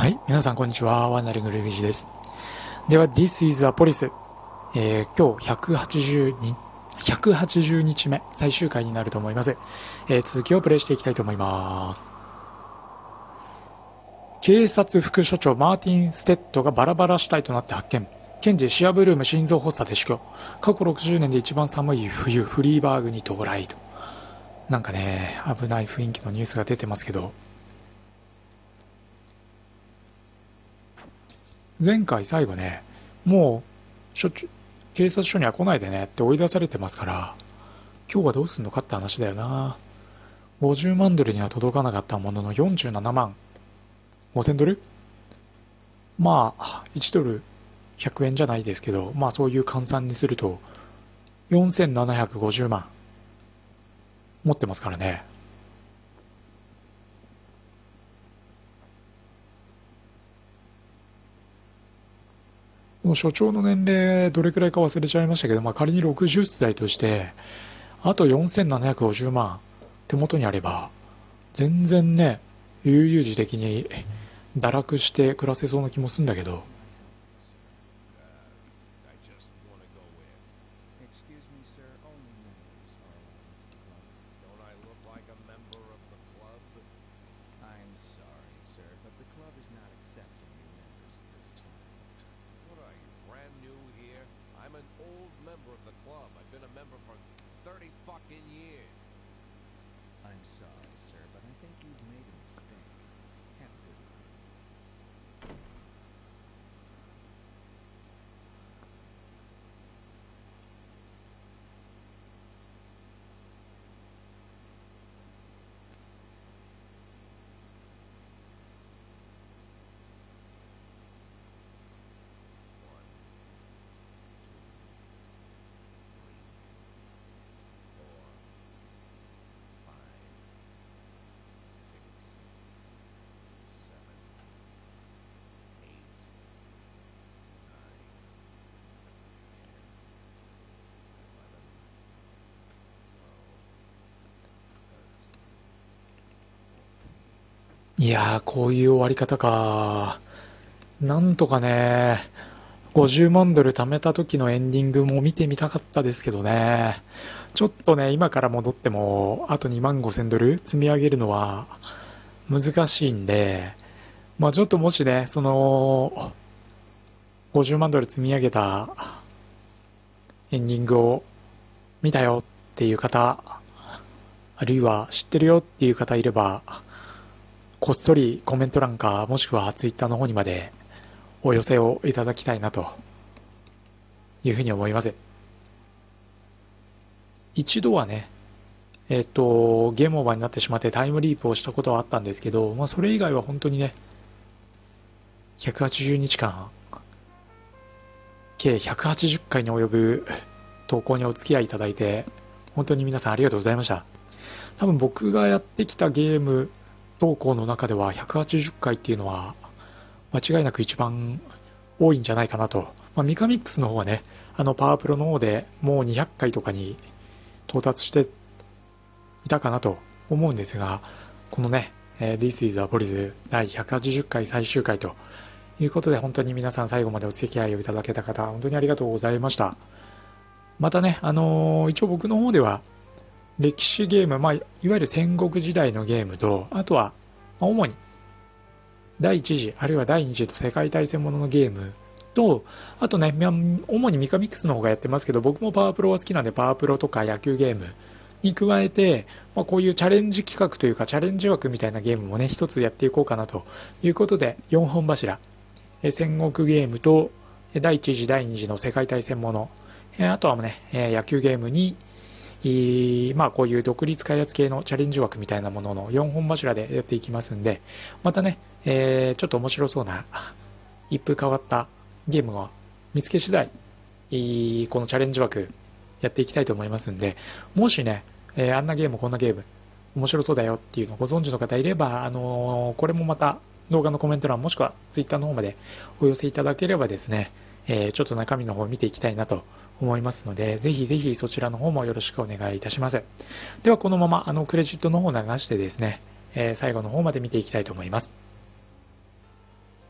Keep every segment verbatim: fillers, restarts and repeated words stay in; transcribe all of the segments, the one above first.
はい、皆さんこんにちは。ワンダリングルイージです。では、This is a Police、えー、今日ひゃくはちじゅうに、ひゃくはちじゅうにちめ、最終回になると思います。えー、続きをプレイしていきたいと思います。警察副署長マーティン・ステッドがバラバラ死体となって発見。検事シアブルーム心臓発作で死去。過去ろくじゅうねんで一番寒い冬、フリーバーグに到来と。なんかね、危ない雰囲気のニュースが出てますけど、前回最後ね、もうしょっちゅう警察署には来ないでねって追い出されてますから、今日はどうすんのかって話だよな。ごじゅうまんドルには届かなかったもののよんじゅうななまんごせんドル、まあいちドルひゃくえんじゃないですけど、まあそういう換算にするとよんせんななひゃくごじゅうまん持ってますからね。所長の年齢どれくらいか忘れちゃいましたけど、まあ、仮にろくじゅっさいとしてあとよんせんななひゃくごじゅうまん手元にあれば全然ね、悠々自適に堕落して暮らせそうな気もするんだけど。いやー、こういう終わり方か。なんとかね、ごじゅうまんドル貯めた時のエンディングも見てみたかったですけどね。ちょっとね、今から戻ってもあとにまんごせんドル積み上げるのは難しいんで、まあちょっともしね、そのごじゅうまんドル積み上げたエンディングを見たよっていう方、あるいは知ってるよっていう方いれば、こっそりコメント欄かもしくはツイッターの方にまでお寄せをいただきたいなというふうに思います。一度はね、えっとゲームオーバーになってしまってタイムリープをしたことはあったんですけど、まあ、それ以外は本当にね、ひゃくはちじゅうにちかん計ひゃくはちじゅっかいに及ぶ投稿にお付き合いいただいて本当に皆さんありがとうございました。多分僕がやってきたゲーム投稿の中ではひゃくはちじゅっかいっていうのは間違いなく一番多いんじゃないかなと。まあ、ミカミックスの方はね、あのパワープロの方でもうにひゃっかいとかに到達していたかなと思うんですが、このね、えー、This is a Police 第ひゃくはちじゅっかい最終回ということで、本当に皆さん最後までお付き合いをいただけた方本当にありがとうございました。またね、あのー、一応僕の方では歴史ゲーム、まあ、いわゆる戦国時代のゲームと、あとは、まあ、主に第一次あるいは第二次と世界大戦もののゲームと、あとね、主にミカミックスの方がやってますけど、僕もパワープロは好きなんでパワープロとか野球ゲームに加えて、まあ、こういうチャレンジ企画というかチャレンジ枠みたいなゲームもね一つやっていこうかなということで、よんほん柱、戦国ゲームと第一次第二次の世界大戦もの、あとはね野球ゲームにまあこういう独立開発系のチャレンジ枠みたいなもののよんほん柱でやっていきますんで、またね、えー、ちょっと面白そうな一風変わったゲームを見つけ次第このチャレンジ枠やっていきたいと思いますんで、もしね、えー、あんなゲームこんなゲーム面白そうだよっていうのをご存知の方いれば、あのー、これもまた動画のコメント欄もしくはツイッターの方までお寄せいただければですね、えー、ちょっと中身の方を見ていきたいなと思いますので、ぜひぜひそちらの方もよろしくお願いいたします。ではこのままあのクレジットの方を流してですね、えー、最後の方まで見ていきたいと思います。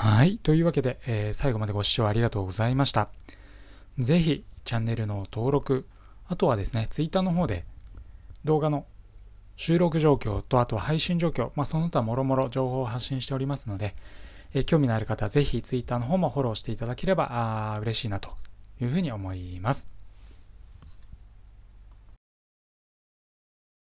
はい。というわけで、えー最後までご視聴ありがとうございました。ぜひ、チャンネルの登録、あとはですね、ツイッターの方で動画の収録状況と、あとは配信状況、まあ、その他もろもろ情報を発信しておりますので、えー興味のある方はぜひツイッターの方もフォローしていただければあー嬉しいなというふうに思います。